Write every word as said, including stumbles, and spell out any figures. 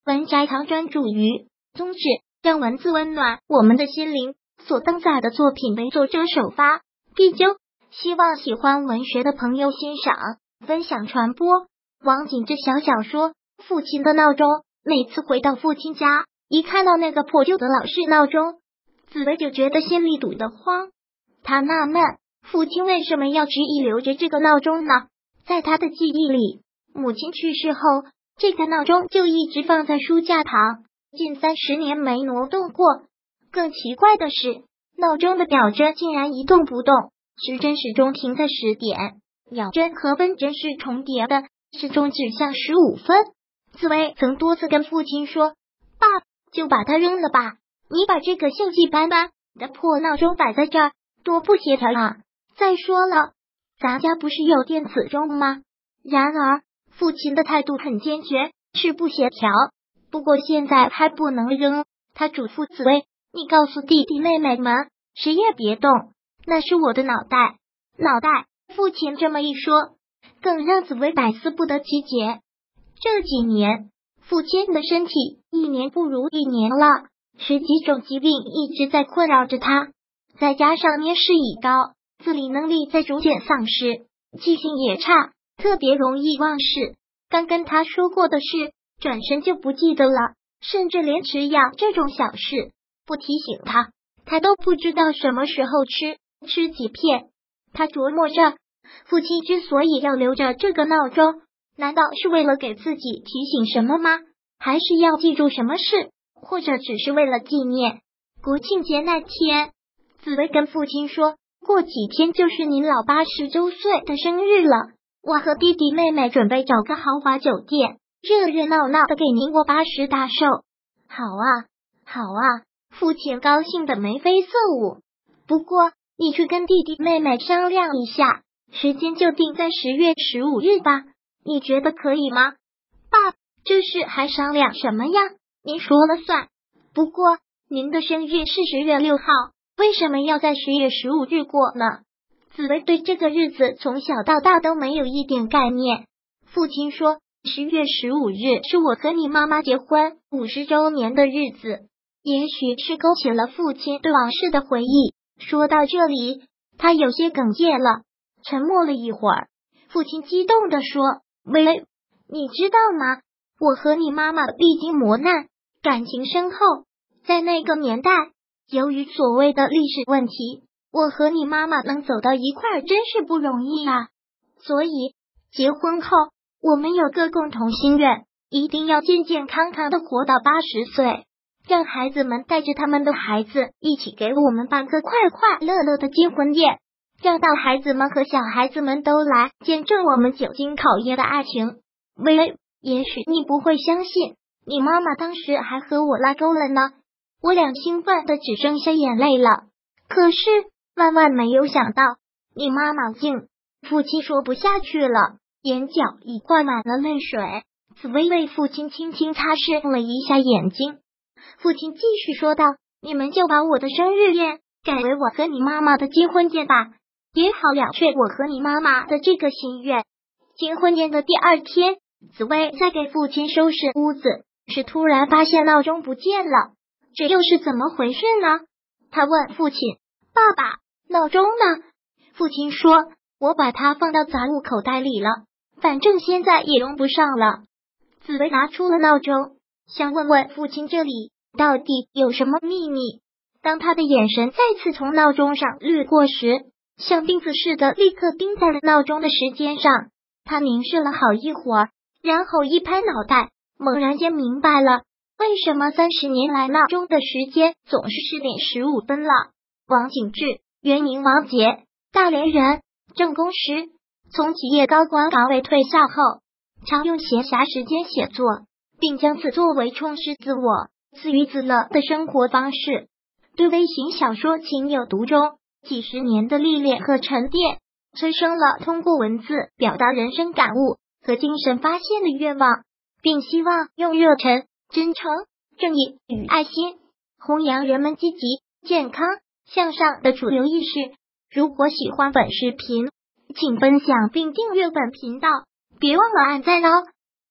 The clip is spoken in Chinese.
文摘堂专注于宗旨，让文字温暖我们的心灵。所登载的作品为作者首发，必究，希望喜欢文学的朋友欣赏、分享、传播。王景之小小说《父亲的闹钟》，每次回到父亲家，一看到那个破旧的老式闹钟，紫薇就觉得心里堵得慌。他纳闷，父亲为什么要执意留着这个闹钟呢？在他的记忆里，母亲去世后，这个闹钟就一直放在书架旁，近三十年没挪动过。更奇怪的是，闹钟的表针竟然一动不动，时针始终停在十点，秒针和分针是重叠的，始终指向十五分。紫薇曾多次跟父亲说：“爸，就把它扔了吧，你把这个锈迹斑斑的破闹钟摆在这儿，多不协调啊！再说了，咱家不是有电子钟吗？”然而，父亲的态度很坚决，是不协调。不过现在还不能扔，他嘱咐紫薇：“你告诉弟弟妹妹们，谁也别动，那是我的脑袋。”脑袋，父亲这么一说，更让紫薇百思不得其解。这几年，父亲的身体一年不如一年了，十几种疾病一直在困扰着他，再加上年事已高，自理能力在逐渐丧失，记性也差，特别容易忘事。刚跟他说过的事，转身就不记得了，甚至连吃药这种小事，不提醒他，他都不知道什么时候吃，吃几片。他琢磨着，父亲之所以要留着这个闹钟，难道是为了给自己提醒什么吗？还是要记住什么事？或者只是为了纪念国庆节那天？紫薇跟父亲说，过几天就是您老八十周岁的生日了，我和弟弟妹妹准备找个豪华酒店，热热闹闹的给您过八十大寿。好啊，好啊，父亲高兴的眉飞色舞。不过你去跟弟弟妹妹商量一下，时间就定在十月十五日吧，你觉得可以吗？爸，这事还商量什么呀？您说了算。不过您的生日是十月六号，为什么要在十月十五日过呢？紫薇对这个日子从小到大都没有一点概念。父亲说，十月十五日是我和你妈妈结婚五十周年的日子，也许是勾起了父亲对往事的回忆。说到这里，他有些哽咽了，沉默了一会儿，父亲激动地说：“薇，你知道吗？我和你妈妈历经磨难，感情深厚，在那个年代，由于所谓的历史问题，我和你妈妈能走到一块儿真是不容易啊。所以结婚后，我们有个共同心愿，一定要健健康康的活到八十岁。”让孩子们带着他们的孩子一起给我们办个快快乐乐的结婚宴，让到孩子们和小孩子们都来见证我们久经考验的爱情。喂，也许你不会相信，你妈妈当时还和我拉钩了呢。我俩兴奋的只剩下眼泪了。可是万万没有想到，你妈妈竟……父亲说不下去了，眼角已灌满了泪水。紫薇为父亲轻轻擦拭了一下眼睛。父亲继续说道：“你们就把我的生日宴改为我和你妈妈的结婚宴吧，也好了却我和你妈妈的这个心愿。”结婚宴的第二天，紫薇在给父亲收拾屋子时，突然发现闹钟不见了，这又是怎么回事呢？他问父亲：“爸爸，闹钟呢？”父亲说：“我把它放到杂物口袋里了，反正现在也用不上了。”紫薇拿出了闹钟，想问问父亲这里到底有什么秘密。当他的眼神再次从闹钟上掠过时，像钉子似的立刻钉在了闹钟的时间上。他凝视了好一会儿，然后一拍脑袋，猛然间明白了，为什么三十年来闹钟的时间总是十点十五分了。王景志，原名王杰，大连人，政工师，从企业高管岗位退下后，常用闲暇时间写作，并将此作为充实自我、自娱自乐的生活方式。对微型小说情有独钟，几十年的历练和沉淀，催生了通过文字表达人生感悟和精神发现的愿望，并希望用热忱、真诚、正义与爱心，弘扬人们积极、健康、向上的主流意识。如果喜欢本视频，请分享并订阅本频道，别忘了按赞哦。